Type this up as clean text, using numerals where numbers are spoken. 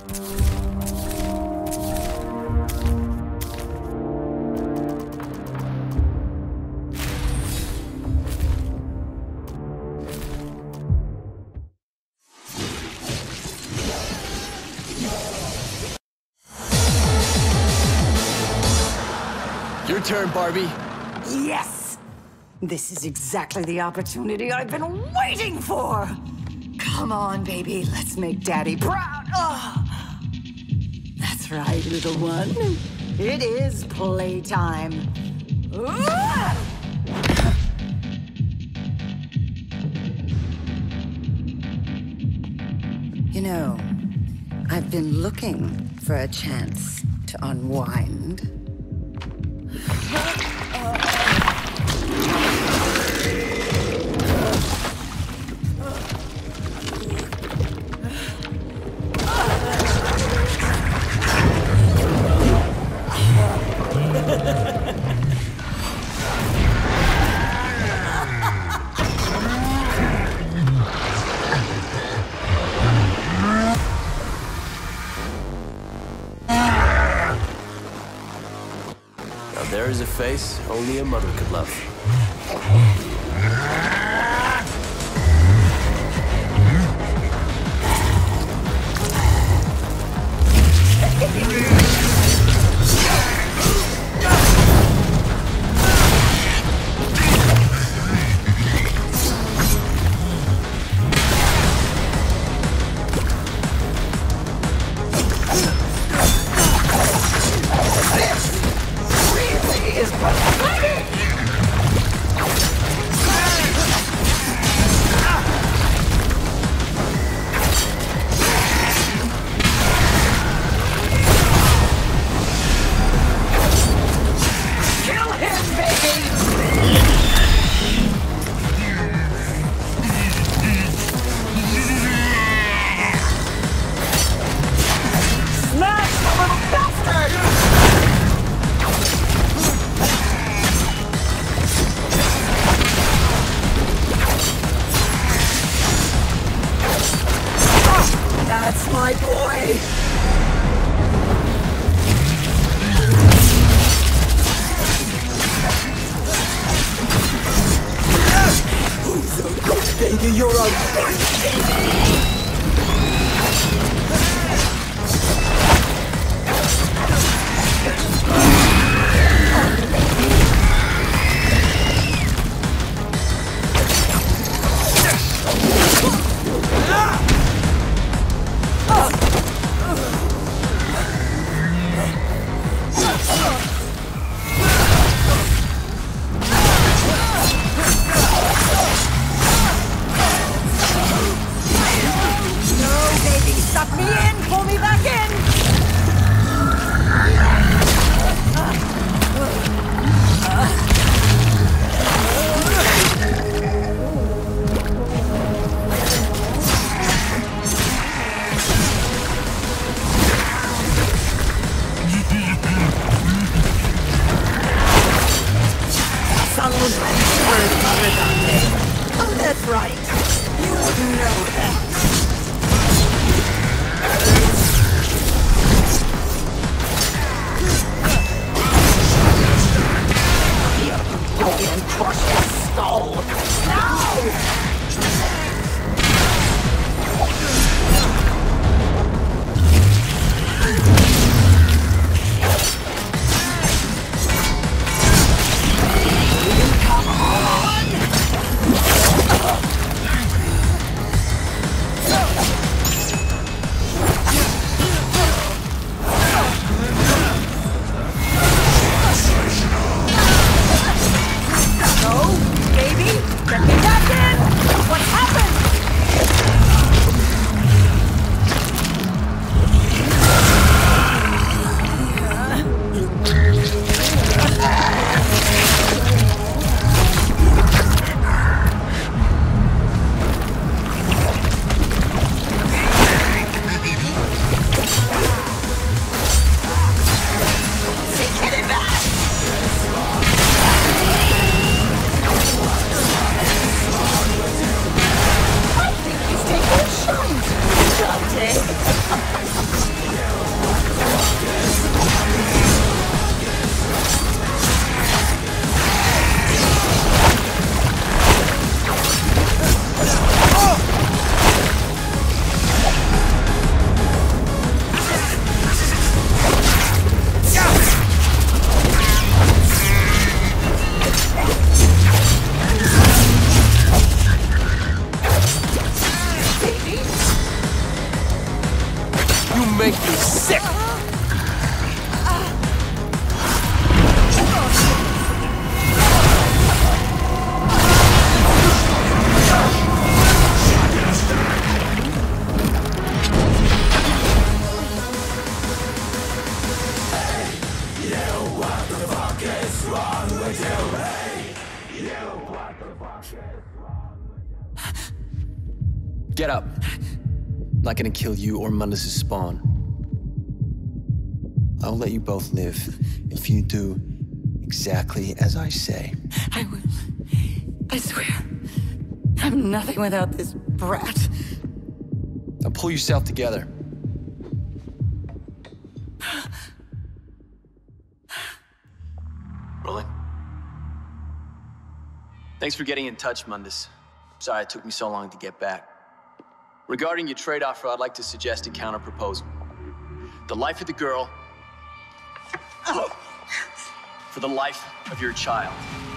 Your turn, Barbie. Yes! This is exactly the opportunity I've been waiting for! Come on, baby, let's make Daddy proud! Oh. That's right, little one. It is playtime. You know, I've been looking for a chance to unwind. There is a face only a mother could love. That's my boy! Who's a good baby? You're a good baby! make me sick! Get up. I'm not gonna kill you or Mundus Spawn. I'll let you both live if you do exactly as I say. I will. I swear. I'm nothing without this brat. Now pull yourself together. Rolling. Thanks for getting in touch, Mundus. Sorry it took me so long to get back. Regarding your trade offer, I'd like to suggest a counter-proposal. The life of the girl for the life of your child.